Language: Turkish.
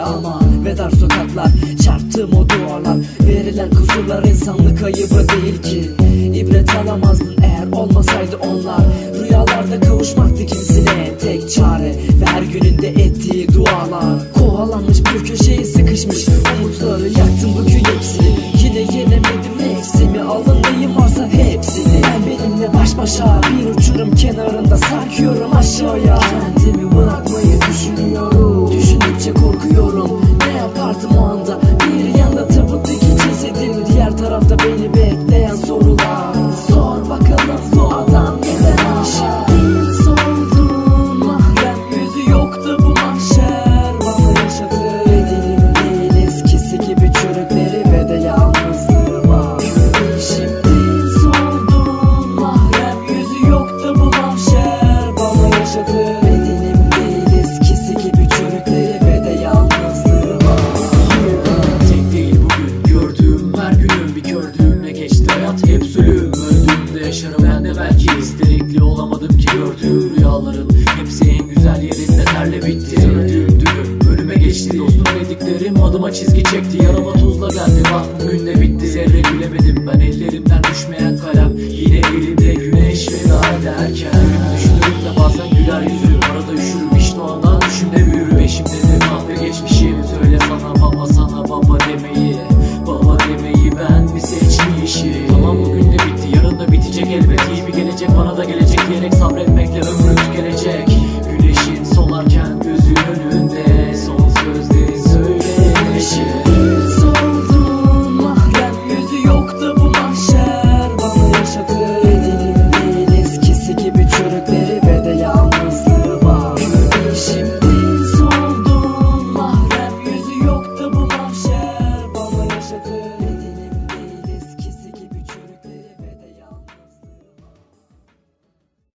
gibi ama ve dar sokaklar, çarptığım o duvarlar, verilen kusurlar insanlık ayıbı değil ki. İbret alamazdın eğer olmasaydı onlar. Rüyalarda kavuşmaktı kimisine tek çare ve her gününde ettiği dualar. Kovalanmış bir köşeye sıkışmış umutları, yaktım bugün hepsini. Yine yenemedim nefsimi, alındayım varsa hepsini. Ben benimle baş başa bir uçurum kenarında sarkıyorum aşağıya. Kendimi bırakmayı düşünüyorum, düşündükçe korkuyorum. Ne yapardım o anda? Bir yanda tabuttaki cesedin, diğer tarafta beni bekleyen sorular. Sor bakalım bu adam neden aşağı? Değil sordum, mahrem yüzü yoktu bu mahşer. Bana yaşadı bedenim değil eskisi gibi, çürükleri ve de yalnızlığı var. Şimdi sordum, mahrem yüzü yoktu bu mahşer. Bana yaşadı bedenim değil eskisi gibi, çürükleri ve de yalnızlığı var. Tek değil bugün gördüğüm her günüm, bir gördüğümle geçti hayat hep zulüm. Öldüğümde yaşarım ben de belki, istekli olamadım ki gördüğüm rüyalarım hepsi en güzel yerinde terle bitti. Öldüğüm dünüm ölüme geçti, dostum dediklerim adıma çizgi çekti. Yarama tuzla geldi bak bugün de bitti. Zerre gülemedim ben, ellerimden düşmeyen kalem yine elimde, güneş veda ederken.